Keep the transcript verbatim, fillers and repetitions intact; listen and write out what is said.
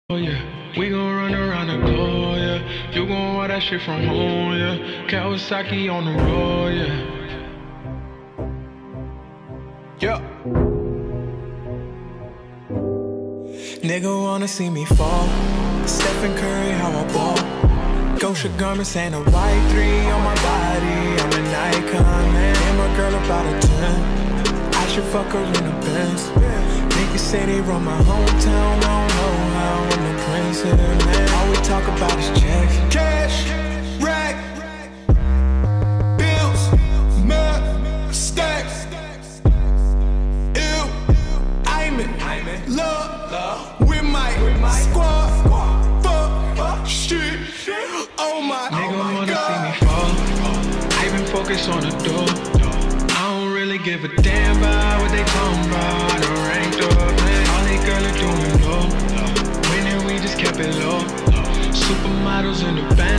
Oh yeah, we gon' run around the globe, yeah. You gon' want that shit from home, yeah. Kawasaki on the road, yeah. Yeah. Nigga wanna see me fall. Stephen Curry, how I ball. Gosha garments and a white three on my body. I'm an icon, man. And my girl about a ten. I should fuck her in a Benz. Niggas say they run my hometown, don't know how I'm the prince here, man. All we talk about is checks. Cash, rack, bills, mud, stacks. Ew, I'm in love with my squad. Fuck, shit, oh my God. Nigga wanna see me fall. I been focused on the door. I don't really give a damn about what they talking about. I done ranked up, man. All they girls are doing low. Winning, we just kept it low. Supermodels in the band.